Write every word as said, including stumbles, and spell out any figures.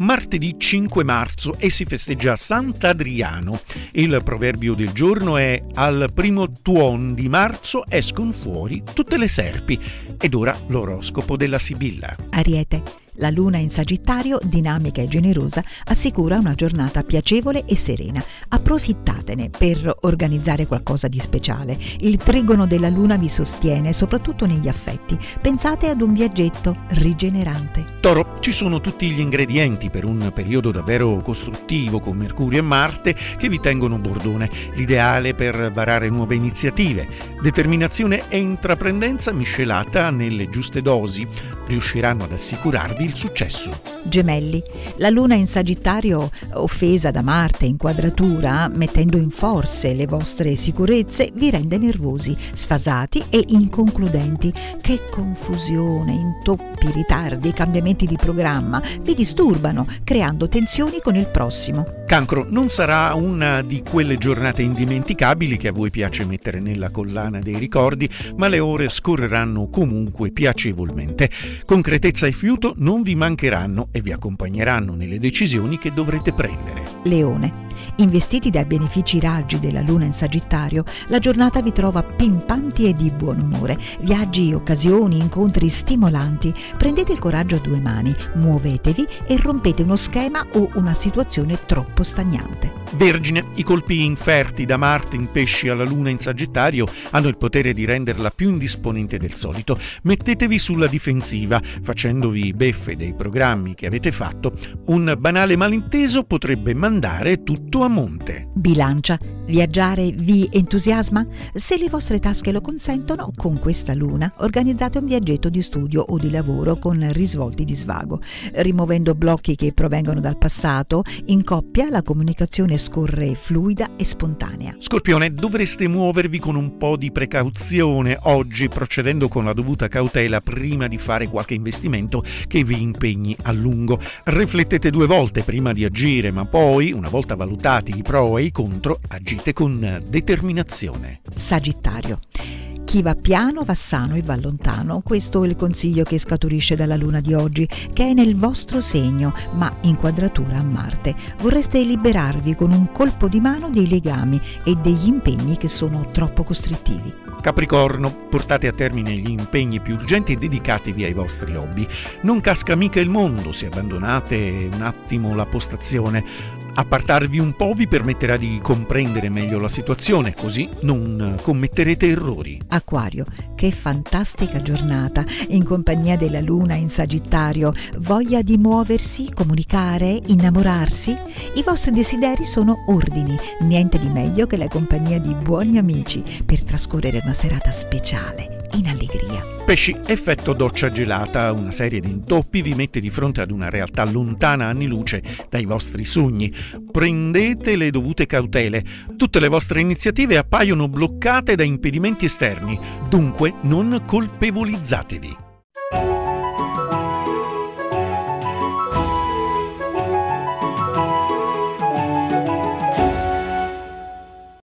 martedì cinque marzo e si festeggia Sant'Adriano. Il proverbio del giorno è: al primo tuon di marzo escono fuori tutte le serpi. Ed ora l'oroscopo della Sibilla. Ariete. La luna in Sagittario, dinamica e generosa, assicura una giornata piacevole e serena. Approfittatene per organizzare qualcosa di speciale. Il trigono della luna vi sostiene, soprattutto negli affetti. Pensate ad un viaggetto rigenerante. Toro, ci sono tutti gli ingredienti per un periodo davvero costruttivo con Mercurio e Marte che vi tengono bordone. L'ideale per varare nuove iniziative. Determinazione e intraprendenza miscelata nelle giuste dosi riusciranno ad assicurarvi il successo. Gemelli. La luna in Sagittario, offesa da Marte in quadratura, mettendo in forze le vostre sicurezze, vi rende nervosi, sfasati e inconcludenti. Che confusione, intoppi, ritardi, cambiamenti di programma vi disturbano, creando tensioni con il prossimo. Cancro, non sarà una di quelle giornate indimenticabili che a voi piace mettere nella collana dei ricordi, ma le ore scorreranno comunque piacevolmente. Concretezza e fiuto non vi mancheranno e vi accompagneranno nelle decisioni che dovrete prendere. Leone. Investiti dai benefici raggi della luna in Sagittario, la giornata vi trova pimpanti e di buon umore. Viaggi, occasioni, incontri stimolanti. Prendete il coraggio a due mani, muovetevi e rompete uno schema o una situazione troppo stagnante. Vergine, i colpi inferti da Marte in Pesci alla Luna in Sagittario hanno il potere di renderla più indisponente del solito. Mettetevi sulla difensiva, facendovi beffe dei programmi che avete fatto. Un banale malinteso potrebbe mandare tutto a monte. Bilancia, viaggiare vi entusiasma? Se le vostre tasche lo consentono, con questa luna organizzate un viaggetto di studio o di lavoro con risvolti di svago. Rimuovendo blocchi che provengono dal passato, in coppia la comunicazione scorre fluida e spontanea. Scorpione, dovreste muovervi con un po' di precauzione oggi, procedendo con la dovuta cautela prima di fare qualche investimento che vi impegni a lungo. Riflettete due volte prima di agire, ma poi, una volta valutati i pro e i contro, agite con determinazione. Sagittario. Chi va piano va sano e va lontano. Questo è il consiglio che scaturisce dalla luna di oggi, che è nel vostro segno, ma in quadratura a Marte. Vorreste liberarvi con un colpo di mano dei legami e degli impegni che sono troppo costrittivi. Capricorno, portate a termine gli impegni più urgenti e dedicatevi ai vostri hobby. Non casca mica il mondo se abbandonate un attimo la postazione. Appartarvi un po' vi permetterà di comprendere meglio la situazione, così non commetterete errori. Acquario, che fantastica giornata in compagnia della luna in Sagittario. Voglia di muoversi, comunicare, innamorarsi? I vostri desideri sono ordini. Niente di meglio che la compagnia di buoni amici per trascorrere una serata speciale in allegria. Pesci, effetto doccia gelata, una serie di intoppi vi mette di fronte ad una realtà lontana anni luce dai vostri sogni. Prendete le dovute cautele. Tutte le vostre iniziative appaiono bloccate da impedimenti esterni, dunque non colpevolizzatevi.